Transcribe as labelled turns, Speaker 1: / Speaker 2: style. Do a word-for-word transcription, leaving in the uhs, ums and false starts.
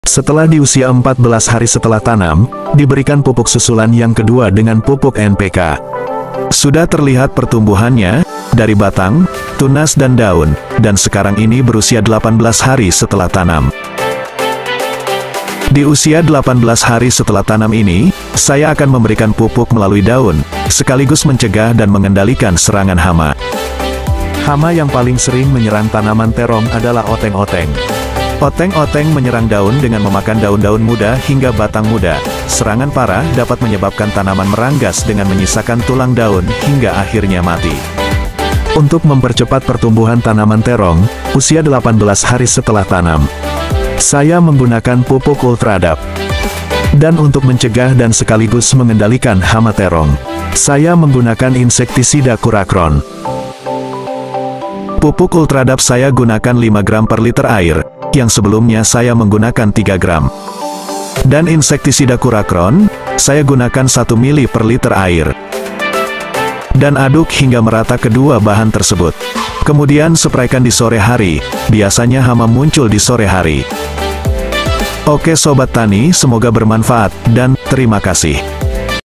Speaker 1: Setelah di usia empat belas hari setelah tanam, diberikan pupuk susulan yang kedua dengan pupuk N P K. Sudah terlihat pertumbuhannya, dari batang, tunas dan daun, dan sekarang ini berusia delapan belas hari setelah tanam. Di usia delapan belas hari setelah tanam ini, saya akan memberikan pupuk melalui daun, sekaligus mencegah dan mengendalikan serangan hama. Hama yang paling sering menyerang tanaman terong adalah oteng-oteng. Oteng-oteng menyerang daun dengan memakan daun-daun muda hingga batang muda. Serangan parah dapat menyebabkan tanaman meranggas dengan menyisakan tulang daun hingga akhirnya mati. Untuk mempercepat pertumbuhan tanaman terong, usia delapan belas hari setelah tanam, saya menggunakan pupuk Ultradap. Dan untuk mencegah dan sekaligus mengendalikan hama terong, saya menggunakan insektisida Kurakron. Pupuk Ultradap saya gunakan lima gram per liter air, yang sebelumnya saya menggunakan tiga gram. Dan insektisida Kurakron, saya gunakan satu mili per liter air. Dan aduk hingga merata kedua bahan tersebut. Kemudian spraykan di sore hari, biasanya hama muncul di sore hari. Oke Sobat Tani, semoga bermanfaat, dan terima kasih.